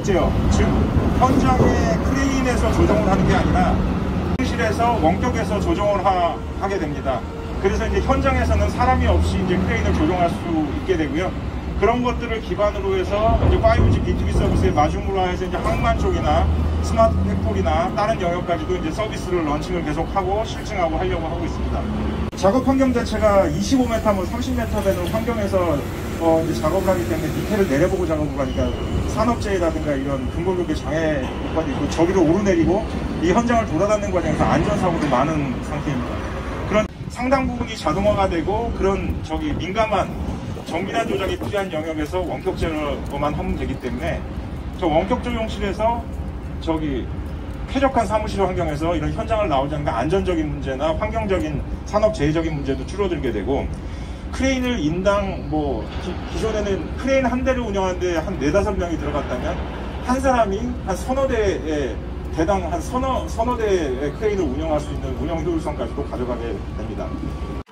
목재요. 즉 현장에 크레인에서 조정을 하는 게 아니라 실에서 원격에서 조정을 하게 됩니다. 그래서 이제 현장에서는 사람이 없이 이제 크레인을 조정할 수 있게 되고요. 그런 것들을 기반으로 해서 이제 5G B2B 서비스의 마중물화해서 이제 항만 쪽이나 스마트 팩토리나 다른 영역까지도 이제 서비스를 런칭을 계속하고 실증하고 하려고 하고 있습니다. 작업 환경 자체가 25m, 뭐 30m 되는 환경에서 이제 작업을 하기 때문에 밑에를 내려보고 작업을 하니까 산업재해라든가 이런 근골격의 장애 효과도 있고 저기로 오르내리고 이 현장을 돌아다니는 과정에서 안전사고도 많은 상태입니다. 그런 상당 부분이 자동화가 되고 그런 민감한 정밀한 조작이 필요한 영역에서 원격 제어만 하면 되기 때문에 저 원격 조종실에서 쾌적한 사무실 환경에서 이런 현장을 나오지 않는 안전적인 문제나 환경적인 산업재해적인 문제도 줄어들게 되고 크레인을 인당 기존에는 크레인 한 대를 운영하는데 한 4~5명이 들어갔다면 한 사람이 한 서너 대의 대당 한 서너 대의 크레인을 운영할 수 있는 운영 효율성까지도 가져가게 됩니다.